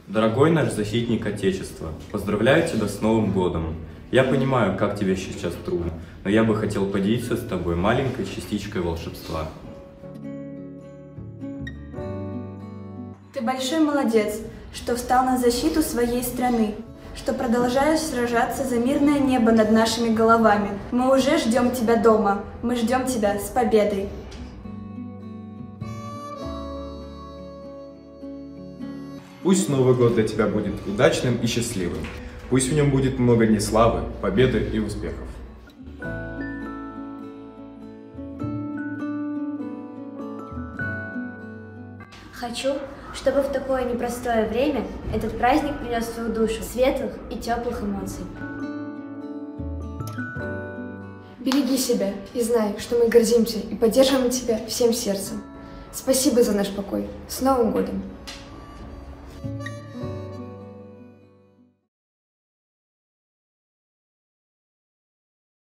Дорогой наш защитник Отечества, поздравляю тебя с Новым годом. Я понимаю, как тебе сейчас трудно, но я бы хотел поделиться с тобой маленькой частичкой волшебства. Ты большой молодец, что встал на защиту своей страны, что продолжаешь сражаться за мирное небо над нашими головами. Мы уже ждем тебя дома, мы ждем тебя с победой. Пусть Новый год для тебя будет удачным и счастливым. Пусть в нем будет много дней славы, победы и успехов. Хочу, чтобы в такое непростое время этот праздник принес в твою душу светлых и теплых эмоций. Береги себя и знай, что мы гордимся и поддерживаем тебя всем сердцем. Спасибо за наш покой. С Новым годом!